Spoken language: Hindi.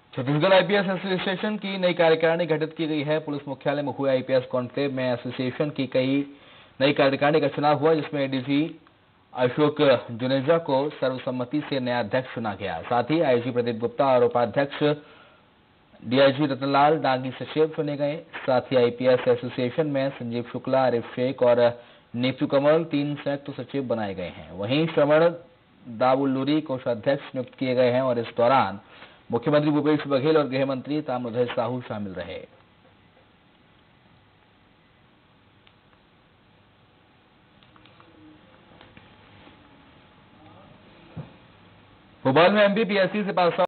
छत्तीसगढ़ आईपीएस एसोसिएशन की नई कार्यकारिणी गठित की गई है। पुलिस मुख्यालय में हुए आईपीएस कॉन्क्लेव में एसोसिएशन की कई नई कार्यकारिणी का चुनाव हुआ, जिसमें एडीजी अशोक जुनेजा को सर्वसम्मति से नया अध्यक्ष चुना गया। साथ ही आईजी प्रदीप गुप्ता और उपाध्यक्ष डीआईजी रतनलाल डांगी सचिव चुने गए। साथ ही आईपीएस एसोसिएशन में संजीव शुक्ला, आरिफ शेख और नीतू कमल 3 संयुक्त सचिव बनाए गए हैं। वहीं श्रवण दावुल्लूरी कोषाध्यक्ष नियुक्त किए गए हैं और इस दौरान मुख्यमंत्री भूपेश बघेल और गृह मंत्री ताम्रध्वज साहू शामिल रहे। भोपाल में एमपी पीएससी से पास